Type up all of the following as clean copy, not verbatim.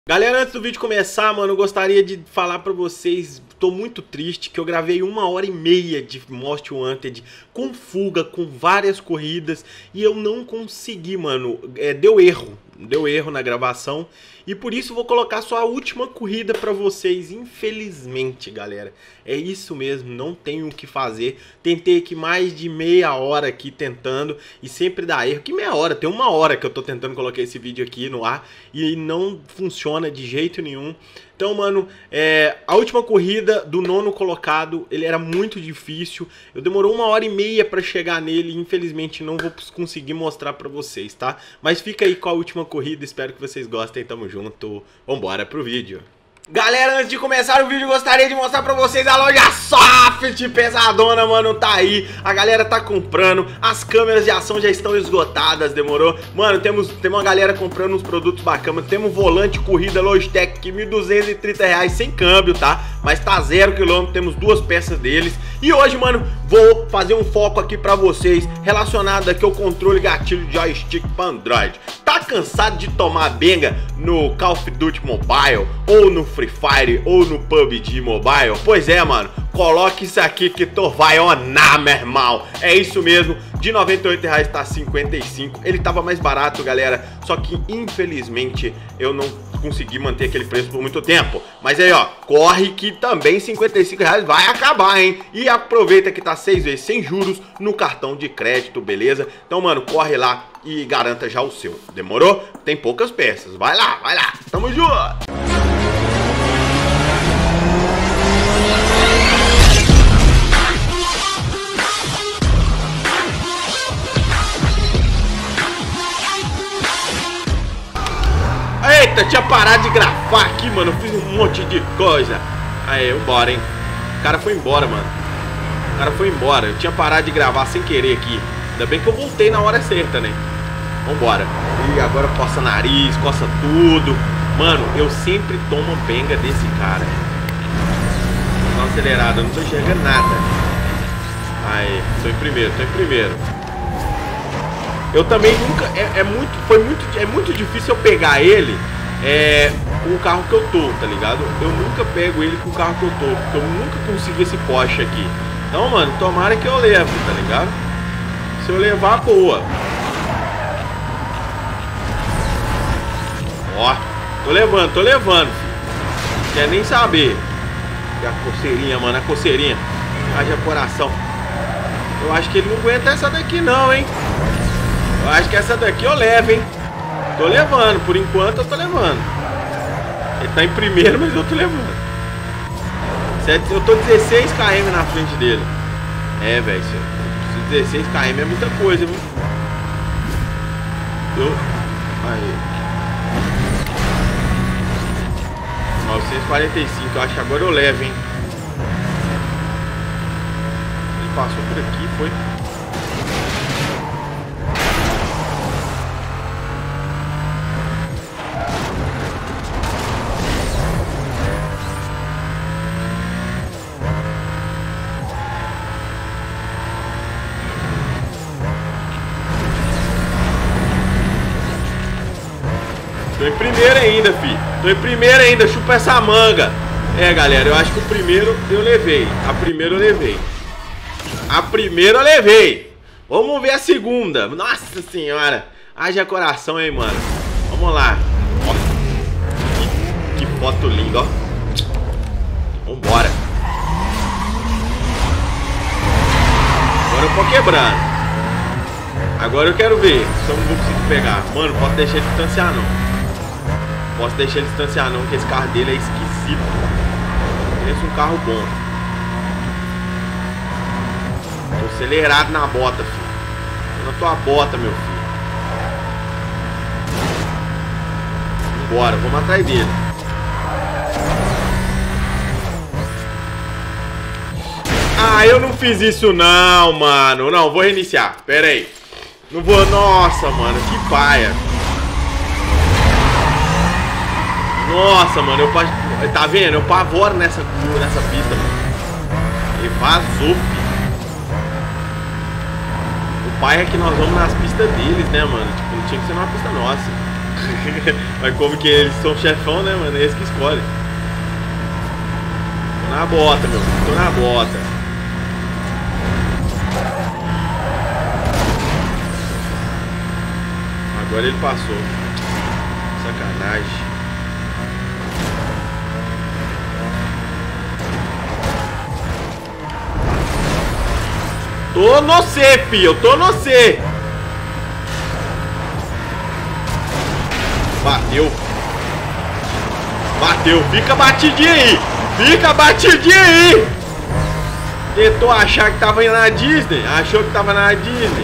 Galera, antes do vídeo começar, mano, eu gostaria de falar pra vocês, tô muito triste que eu gravei 1h30 de Most Wanted com fuga, com várias corridas e eu não consegui, mano, deu erro na gravação e por isso vou colocar só a última corrida pra vocês, infelizmente, galera. É isso mesmo, não tenho o que fazer, tentei aqui mais de meia hora aqui tentando e sempre dá erro. Que meia hora? Tem 1 hora que eu tô tentando colocar esse vídeo aqui no ar e não funciona de jeito nenhum. Então, mano, a última corrida do 9º colocado, ele era muito difícil. Eu demorou 1h30 pra chegar nele e infelizmente não vou conseguir mostrar pra vocês, tá? Mas fica aí com a última corrida, espero que vocês gostem, tamo junto. Vambora pro vídeo. Galera, antes de começar o vídeo, gostaria de mostrar pra vocês a loja Soft pesadona, mano, tá aí. A galera tá comprando, as câmeras de ação já estão esgotadas, demorou? Mano, tem uma galera comprando uns produtos bacanas. Temos um volante corrida Logitech aqui, R$ 1.230 sem câmbio, tá? Mas tá 0 km, temos 2 peças deles. E hoje, mano, vou fazer um foco aqui pra vocês relacionado aqui ao controle gatilho de joystick pra Android. Tá cansado de tomar benga no Call of Duty Mobile, ou no Free Fire, ou no PUBG Mobile? Pois é, mano, coloque isso aqui que tu vai onar, meu irmão. É isso mesmo, de R$ 98 tá 55. Ele tava mais barato, galera, só que infelizmente eu não consegui manter aquele preço por muito tempo. Mas aí, ó, corre que também R$ 55 vai acabar, hein? E aproveita que tá 6 vezes sem juros no cartão de crédito, beleza? Então, mano, corre lá e garanta já o seu. Demorou? Tem poucas peças. Vai lá, tamo junto! Eita, tinha parado de gravar aqui, mano. Eu fiz um monte de coisa. Aí, vambora, hein. O cara foi embora, mano. O cara foi embora. Eu tinha parado de gravar sem querer aqui. Ainda bem que eu voltei na hora certa, né. Vambora. E agora coça nariz, coça tudo. Mano, eu sempre tomo benga desse cara. Dá uma acelerada, eu não tô enxergando nada. Aí, tô em primeiro. Eu também nunca... É muito difícil eu pegar ele com o carro que eu tô, tá ligado? Eu nunca pego ele com o carro que eu tô, porque eu nunca consegui esse Porsche aqui. Então, mano, tomara que eu leve, tá ligado? Se eu levar, boa. Ó, tô levando, filho. Quer nem saber. E a coceirinha, mano, a coceirinha. Haja coração. Eu acho que ele não aguenta essa daqui não, hein? Eu acho que essa daqui eu levo, hein? Tô levando, por enquanto eu tô levando. Ele tá em primeiro, mas eu tô levando. Eu tô 16 km na frente dele. É, velho, 16 km é muita coisa, viu? Aí 945, eu acho que agora eu levo, hein? Ele passou por aqui, foi? Tô em primeiro ainda, fi. Tô em primeiro ainda, chupa essa manga. É, galera, eu acho que o primeiro eu levei. A primeira eu levei. Vamos ver a segunda. Nossa senhora. Haja coração, hein, mano. Vamos lá. Ó. Que foto linda, ó. Vambora. Agora eu tô quebrando. Agora eu quero ver se eu não vou conseguir pegar. Mano, não posso deixar ele distanciar, não. Posso deixar ele distanciar não, porque esse carro dele é esquisito. Parece um carro bom. Tô acelerado na bota, filho. Tô na tua bota, meu filho. Vambora, vamos atrás dele. Ah, eu não fiz isso não, mano. Não, vou reiniciar, pera aí. Não vou, nossa, mano, que paia. Nossa, mano, tá vendo? Eu pavoro nessa pista, mano. Ele vazou, filho. O pai é que nós vamos nas pistas deles, né, mano? Tipo, não tinha que ser numa pista nossa. Mas como que eles são chefão, né, mano? É eles que escolhem. Tô na bota, meu filho. Tô na bota. Agora ele passou. Sacanagem. Tô no C, filho. Eu tô no C. Bateu. Bateu. Fica batidinho aí. Fica batidinho aí. Tentou achar que tava indo na Disney. Achou que tava na Disney.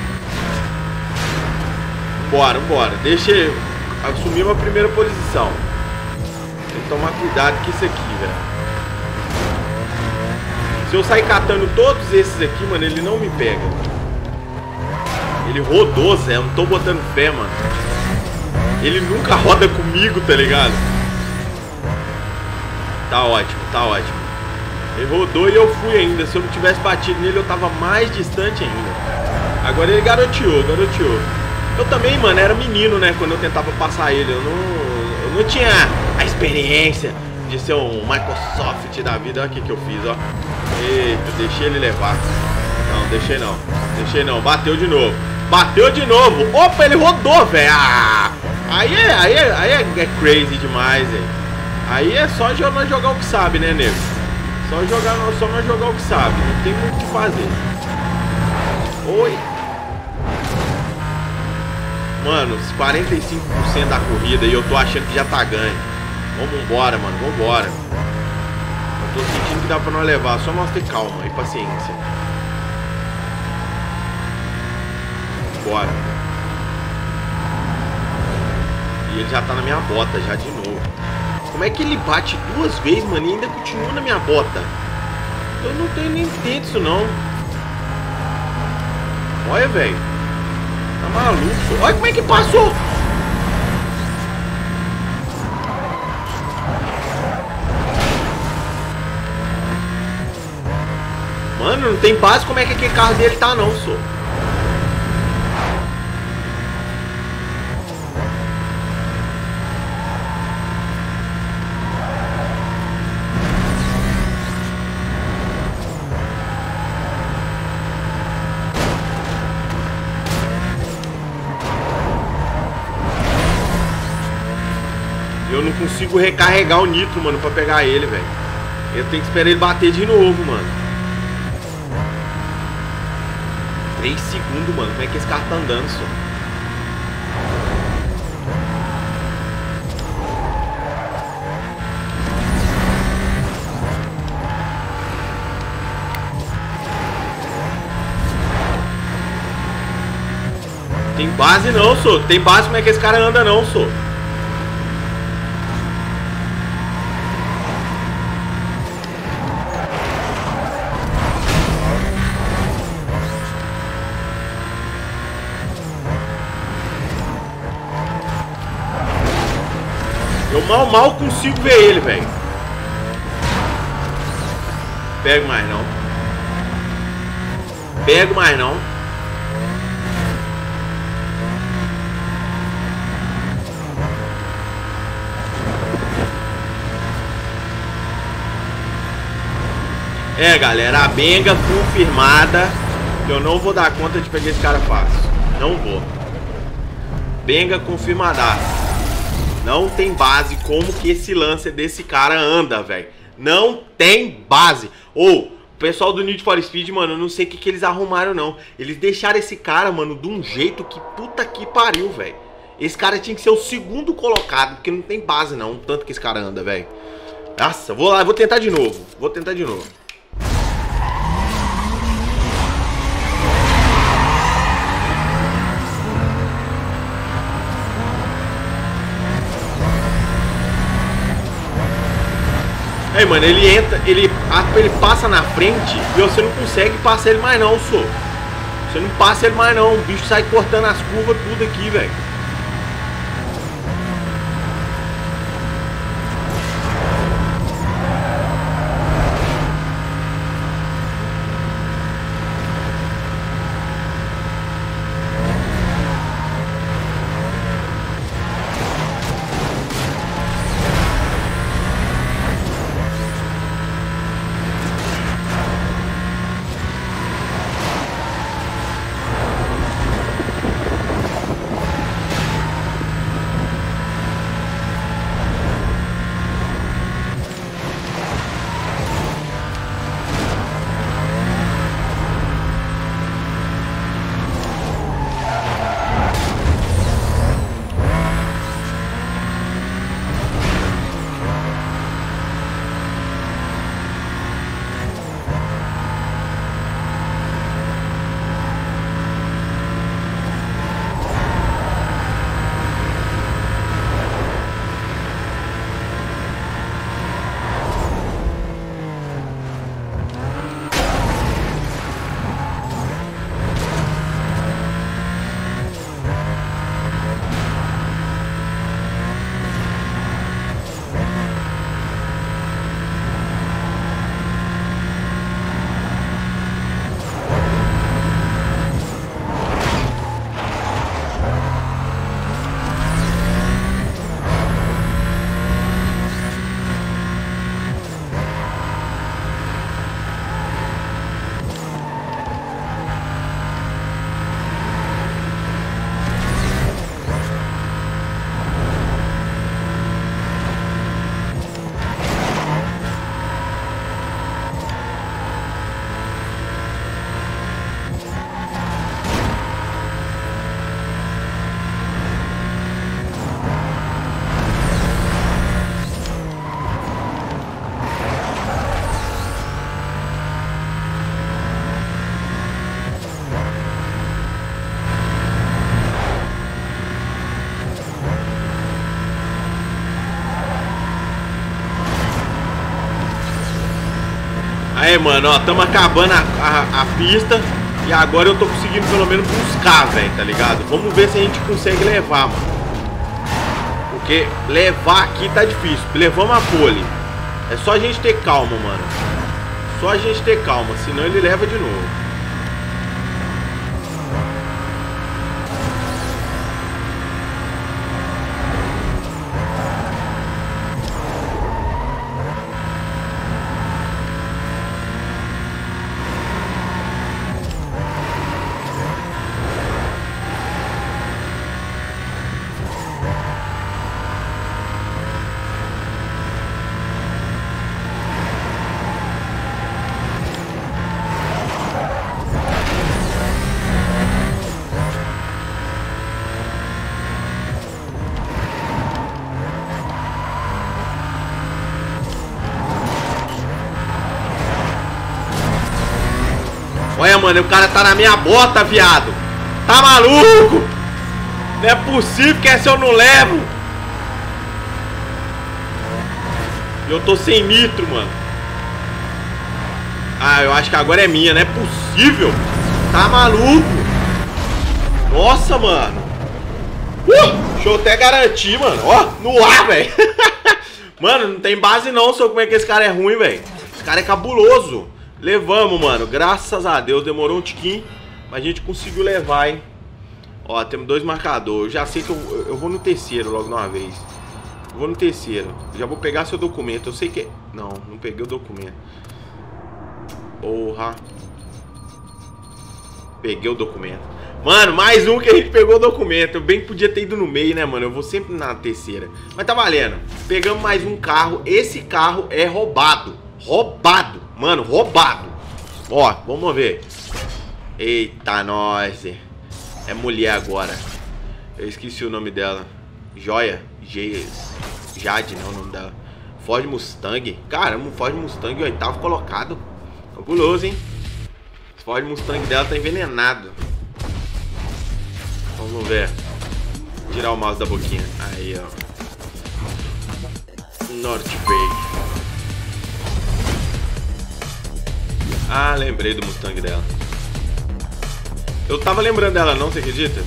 Bora, bora. Deixa eu assumir uma primeira posição. Tem que tomar cuidado com isso aqui, velho. Se eu sair catando todos esses aqui, mano, ele não me pega. Ele rodou, Zé. Eu não tô botando fé, mano. Ele nunca roda comigo, tá ligado? Tá ótimo, tá ótimo. Ele rodou e eu fui ainda. Se eu não tivesse batido nele, eu tava mais distante ainda. Agora ele garoteou, garoteou. Eu também, mano, era menino, né? Quando eu tentava passar ele. Eu não tinha a experiência de ser um Microsoft da vida. Olha o que eu fiz, ó. Eita, deixei ele levar. Não, deixei não. Deixei não. Bateu de novo. Bateu de novo. Opa, ele rodou, velho. Ah, aí é crazy demais, hein. Aí é só nós jogar o que sabe, né, nego? Só nós jogar o que sabe. Não tem muito o que fazer. Oi. Mano, 45% da corrida e eu tô achando que já tá ganho. Vamos embora, mano. Vambora. Eu tô sentindo que dá pra nós levar. Só nós ter calma e paciência. Bora. E ele já tá na minha bota já de novo. Como é que ele bate duas vezes, mano, e ainda continua na minha bota? Eu não tenho nem tempo disso, não. Olha, velho. Tá maluco. Olha como é que passou. Mano, não tem base como é que aquele carro dele tá, não, só. Eu não consigo recarregar o nitro, mano, pra pegar ele, velho. Eu tenho que esperar ele bater de novo, mano. 3 segundos, mano. Como é que esse carro tá andando, só? Tem base não, só. Tem base como é que esse cara anda não, só. Eu mal consigo ver ele, velho. Pego mais não. Pego mais não. É, galera, a benga confirmada. Que eu não vou dar conta de pegar esse cara fácil. Não vou. Benga confirmada. Não tem base como que esse Lancer desse cara anda, velho. Não tem base. Ou, o pessoal do Need for Speed, mano, eu não sei o que eles arrumaram, não. Eles deixaram esse cara, mano, de um jeito que puta que pariu, velho. Esse cara tinha que ser o segundo colocado, porque não tem base, não. Tanto que esse cara anda, velho. Nossa, vou lá, vou tentar de novo. Vou tentar de novo. Aí, mano, ele entra, ele passa na frente e você não consegue passar ele mais não, só. Você não passa ele mais não, o bicho sai cortando as curvas tudo aqui, velho. Aí, mano, ó, tamo acabando a pista. E agora eu tô conseguindo pelo menos buscar, velho, tá ligado? Vamos ver se a gente consegue levar, mano. Porque levar aqui tá difícil. Levamos a pole. É só a gente ter calma, mano. Só a gente ter calma, senão ele leva de novo. Olha, mano, o cara tá na minha bota, viado. Tá maluco? Não é possível que essa eu não levo. Eu tô sem nitro, mano. Ah, eu acho que agora é minha, não é possível. Tá maluco? Nossa, mano. Deixa eu até garantir, mano. Ó, no ar, velho. Mano, não tem base não, só como é que esse cara é ruim, velho. Esse cara é cabuloso. Levamos, mano, graças a Deus. Demorou um tiquinho, mas a gente conseguiu levar, hein. Ó, temos 2 marcadores. Eu já sei que eu vou no terceiro logo de uma vez. Vou no terceiro. Já vou pegar seu documento. Eu sei que... Não peguei o documento. Porra. Peguei o documento. Mano, mais um que a gente pegou o documento. Eu bem que podia ter ido no meio, né, mano. Eu vou sempre na terceira. Mas tá valendo. Pegamos mais um carro. Esse carro é roubado. Roubado. Mano, roubado. Ó, vamos ver. Eita, nós. É mulher agora. Eu esqueci o nome dela. Joia. Jade, não, o nome dela. Ford Mustang. Caramba, o Ford Mustang, 8º colocado. Fabuloso, hein? O Ford Mustang dela tá envenenado. Vamos ver. Tirar o mouse da boquinha. Aí, ó. North Bay. Ah, lembrei do Mustang dela. Eu tava lembrando dela não, você acredita?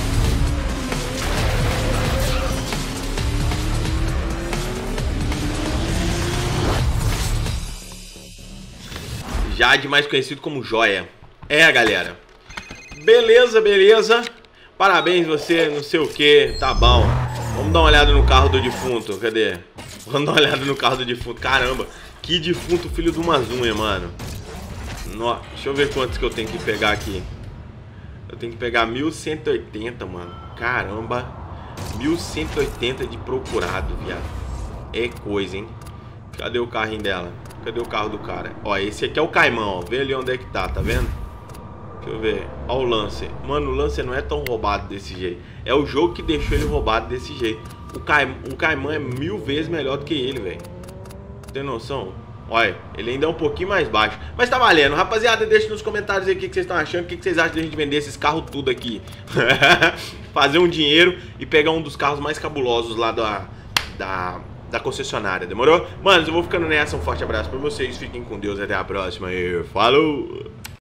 Jade, mais conhecido como Joia. É, galera. Beleza, beleza. Parabéns você, não sei o que. Tá bom. Vamos dar uma olhada no carro do defunto. Cadê? Vamos dar uma olhada no carro do defunto. Caramba, que defunto filho de uma zunha, mano. Deixa eu ver quantos que eu tenho que pegar aqui. Eu tenho que pegar 1180, mano. Caramba. 1180 de procurado, viado. É coisa, hein? Cadê o carrinho dela? Cadê o carro do cara? Ó, esse aqui é o Caimão, ó. Vê ali onde é que tá vendo? Deixa eu ver. Ó o Lancer. Mano, o Lancer não é tão roubado desse jeito. É o jogo que deixou ele roubado desse jeito. O Caimão é 1000 vezes melhor do que ele, velho. Tem noção? Olha, ele ainda é um pouquinho mais baixo. Mas tá valendo. Rapaziada, deixa nos comentários aí o que vocês estão achando. O que vocês acham de a gente vender esses carros tudo aqui. Fazer um dinheiro e pegar um dos carros mais cabulosos lá da concessionária. Demorou? Mano, eu vou ficando nessa. Um forte abraço pra vocês. Fiquem com Deus. Até a próxima. E falou!